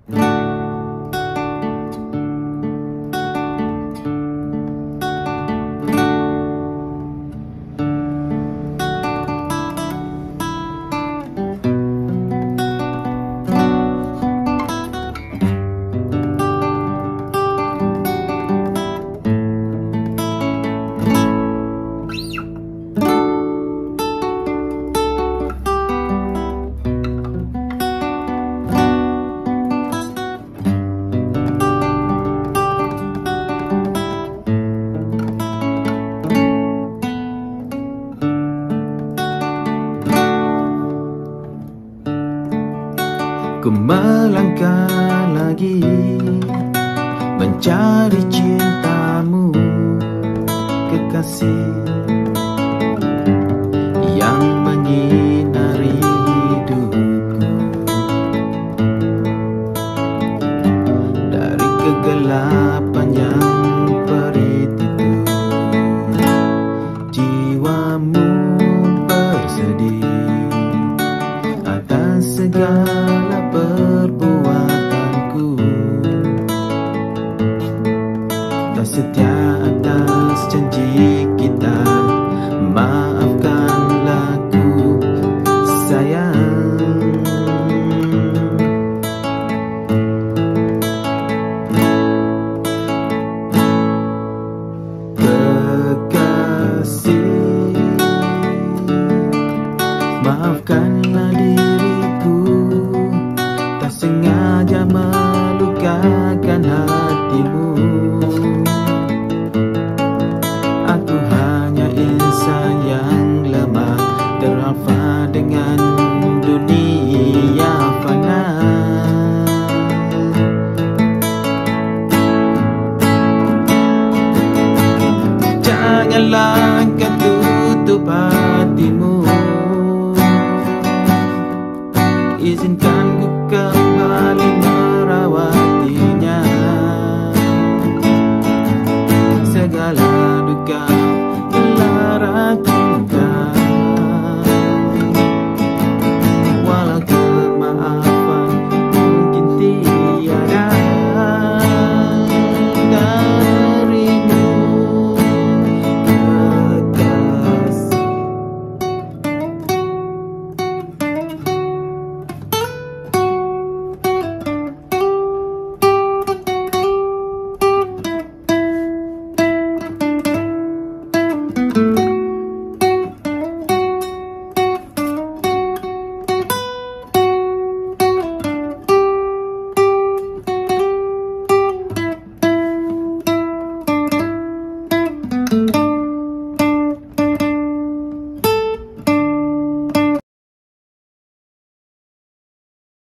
Ku melangkah lagi mencari cintamu, kekasih yang menyinari hidupku. Dari kegelapan yang perit itu, jiwamu bersedih atas segala perbuatanku. Tak setia atas janji kita, maafkanlah ku sayang. Kekasih, maafkanlah diriku, tak sengaja melukakan hatimu. Aku hanya insan yang lemah, teralfa dengan dunia fana. Janganlah kau tutup